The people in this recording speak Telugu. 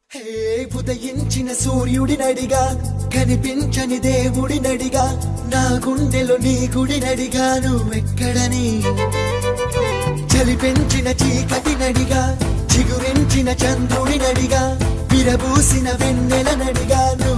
హే ఉదయించిన సూర్యుడినడిగా కనిపించని దేవుడినడిగా నా గుండెలో నీ గుడినడిగా నువ్వెక్కడని చలి పెంచిన చీకటినడిగా చిగురించిన చంద్రుడినడిగా విరబూసిన వెన్నెలనడిగా